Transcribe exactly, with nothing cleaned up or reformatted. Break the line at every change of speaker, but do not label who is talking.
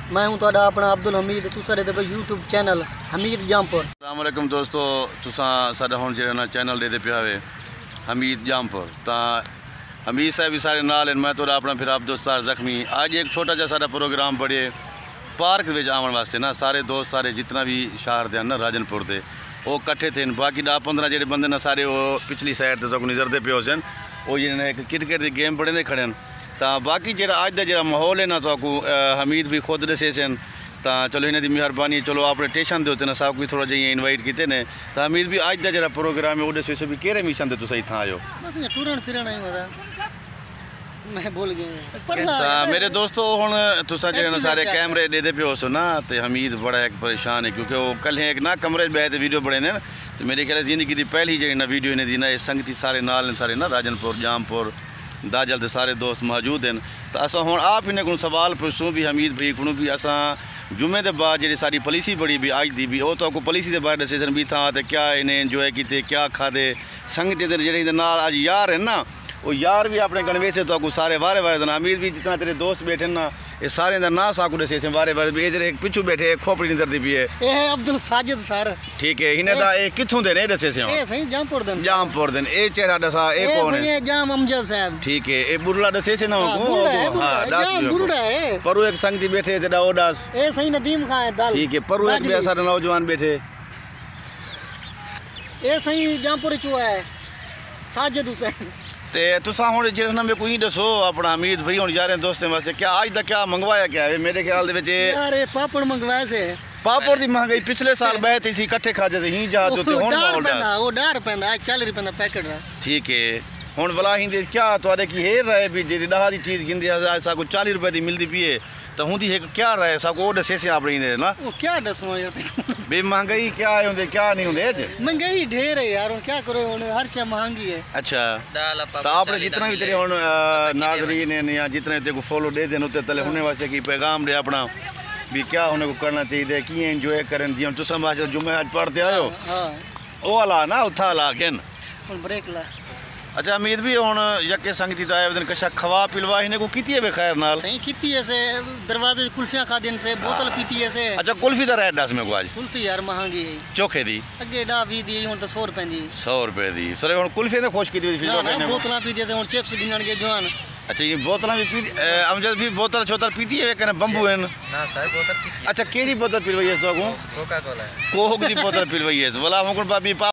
मैं हूं तुहाडा अपना अब्दुल हमीद, तुसा दे भाई यूट्यूब चैनल हमीद जामपुर।
अस्सलाम वालेकुम दोस्तों, तुसा साडा हुण जेड़ा ना चैनल दे पिया वे हमीद जामपुर। तां हमीद साहब भी सारे नाल हैं, मैं तुहाडा अपना फिर आप दोस्त जख्मी। आज एक छोटा जा साडा प्रोग्राम बड़े पार्क विच आवन वास्ते ना सारे दोस्त सारे जितना भी शहर दे ना राजनपुर दे वो कट्ठे थे। बाकी दस पंद्रह जेडे बंदे ना सारे वो पिछली साइड ते तक नजरदे पे सन, वो जिन्हें एक क्रिकेट की गेम बड़े खड़े हैं। तो बाकी जो अज का जो माहौल है ना तो हमीद भी खुद दसे सन। तो चलो इन्हों की मेहरबानी, चलो अपने स्टेशन के उत्ते ना सब कुछ थोड़ा जिहा इनवाइट किए ने। तो हमीद भी अज का जो प्रोग्राम है वो दसो भी कि मिशन से तुम इतना आयो।
टुरन फिरन आए मैं बोल गया।
तो मेरे दोस्तों हुण तुसा जो ना सारे कैमरे देते पे हो ना, तो हमीद बड़ा एक परेशान है क्योंकि वो कल एक ना कमरे बैठ वीडियो बने ने। तो मेरे ख्याल जिंदगी की पहली जी ना वीडियो इन्हें दी ना संगती सारे नाल सारे ना राजनपुर जामपुर दाजल के सारे दोस्त मौजूद हैं। तो अस हुण आप इन्हें को सवाल पुछूँ भी हमीद भाई को भी असा जुम्मे के बाद जी सारी पॉलिसी बड़ी भी अज की भी वो तो पॉलिसी के बारे दसे भी था तो क्या इन्हें इंजॉय किए क्या खादे संगत जे नाल अज यार है ना वो यार भी अपने गणवेश तो सारे वारे वारे दिन हमीद भी जितना तेरे दोस्त बैठे ना ये सारे का ना साकू दसे वारे वारे भी ये एक पिछू बैठे एक खोपड़ी नजरती पी है।
ये है अब्दुल साजिद सर।
ठीक है, इन्हें दा ए किथों दे ने दसे से
ए सही जामपुर दिन
जामपुर दिन ए चेहरा दसा ए कौन है?
ये जाम अमजद साहब।
ठीक है, ए बुरला दसे से ना
हां बुरला है, जाम बुरला है।
परु एक संगती बैठे तेरा ओडास
ए सही नदीम खान है दाल।
ठीक है, परु एक भी सारे नौजवान बैठे
ए सही जामपुर चुआ है साजिद हुसैन।
ते तुसा हुण जे ना मैं कोई दसो अपना हमीद भाई हुण यार दोस्तें वास्ते क्या आज तक क्या मंगवाया क्या है? मेरे ख्याल दे विच
यार ये पापड़ मंगवाए से
पापड़ दी महंगाई पिछले साल बहती सी इकट्ठे खाजे से ही जा तो हुण
डार पैंदा वो डार पैंदा आज चालीस रुपए दा पैकेट दा।
ठीक है, हुण भला हिंदे क्या तुहाडे की हेर रहे भी जे दह दी चीज गिंदे आज साको चालीस रुपए दी मिलदी पी है तो हुंदी है क्या रहे साको दसे से अपने इंदे ना
वो क्या दसो यार
बे महंगाई क्या है हुंदे क्या नहीं हुंदे?
महंगाई ढेर है यार, क्या करो हुण हर चीज महंगी है।
अच्छा, तो आपने जितना भी तेरे हुण नाज़रीन हैं या जितने तेरे को फॉलो दे देन उते तले होने वास्ते की पैगाम दे अपना भी क्या होने को करना चाहिए कि एंजॉय करन जी तुम समाज जुम्मे आज पढ़ते आयो।
हां
ओ वाला ना उठा ला केन
हुण ब्रेक ला। अच्छा
उम्मीद भी हुण यके संगति आए दिन कशा खवा पिलवा इने को कीती है खैर नाल
सही कीती है से दरवाजे कुल्फियां खादिन से बोतल पीती है से।
अच्छा कुल्फी दा रेट दस में को आज?
कुल्फी यार महंगी है
चोखे दी
अगे डा बीस दी हुण तो सौ रुपए दी
सौ रुपए दी सर हुण कुल्फी ने खुश कीती फिर
ना बोतलां पीती है हुण चिप्स गिनण के जवान।
अच्छा ये बोतलां भी पी अमजद भी बोतल छोतल पीती है कने बंबू है ना
सर बोतल पीती।
अच्छा केड़ी बोतल पिलवाई है तो को?
कोका कोला
कोक दी बोतल पिलवाई है बोला हमको बाबी